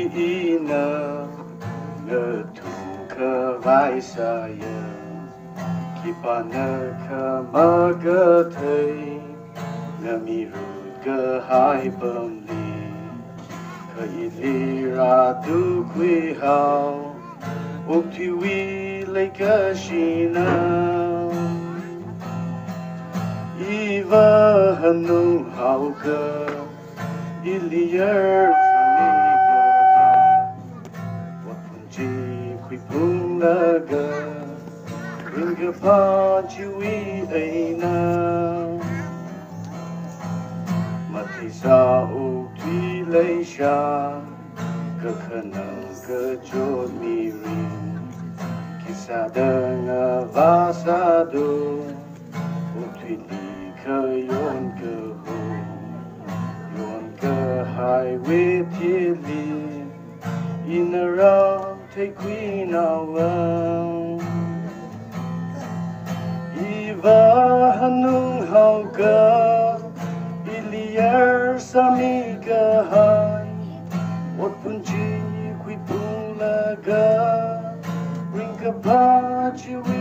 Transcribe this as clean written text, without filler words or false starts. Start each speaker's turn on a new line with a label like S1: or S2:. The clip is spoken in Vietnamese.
S1: ina ngetu ke vai saya kipana ke magatei ngamiru ke hai pemli ke ilira tu kui hao ukti wi le ke shina iva hanu hao ke ilier quy phung la ga ring ga pa chui ai na ma thi sa u tui lai sha ga khana ga cho mi rin ki sa da nga va sa do u tui li ka yon ga ho yon ga hai we ti li in a round take queen awang Iva hanung hauga ilier samiga hai Wat punji kui pulaga ringka pachi